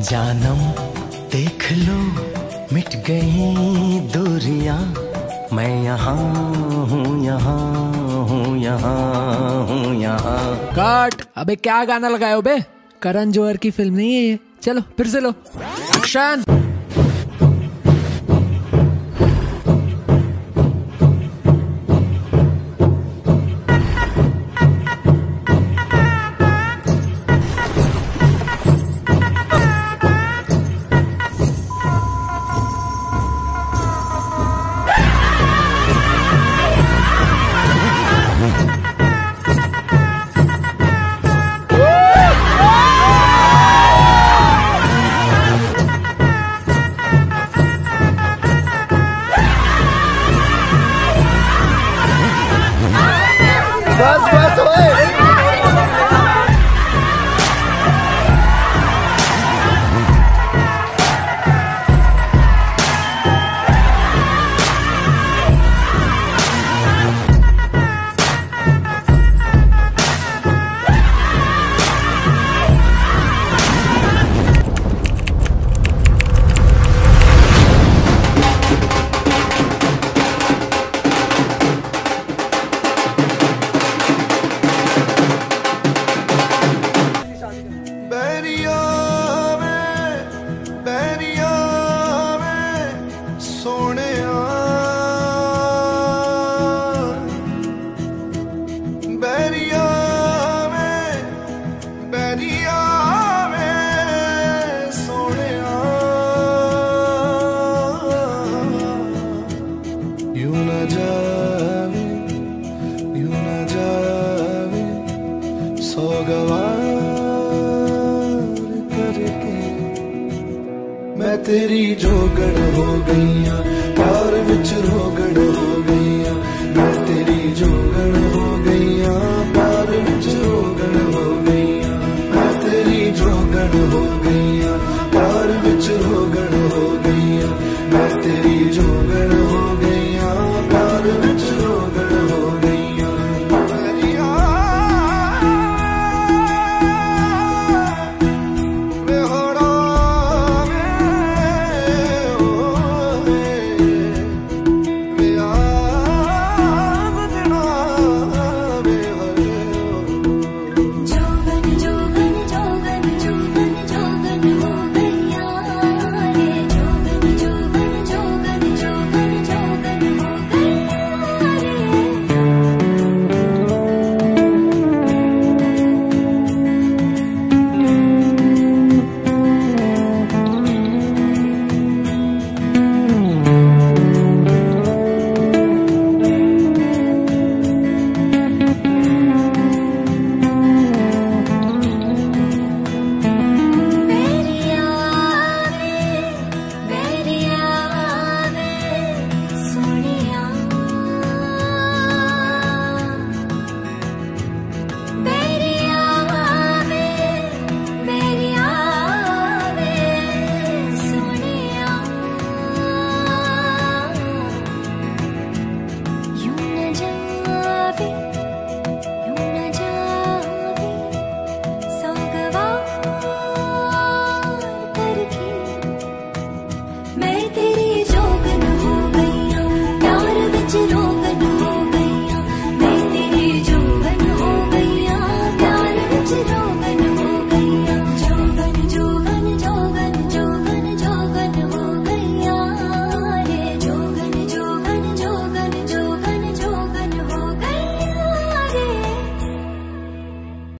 जानम देख लो मिट गई दूरियां, मैं यहाँ हूँ, यहाँ हूँ, यहाँ हूँ, यहाँ। कट। अबे क्या गाना लगाए हो बे? करण जौहर की फिल्म नहीं है ये। चलो फिर से लो एक्शन। बस बस ओए। मैं तेरी जोगड़ हो गई, प्यार विच रोगड़ हो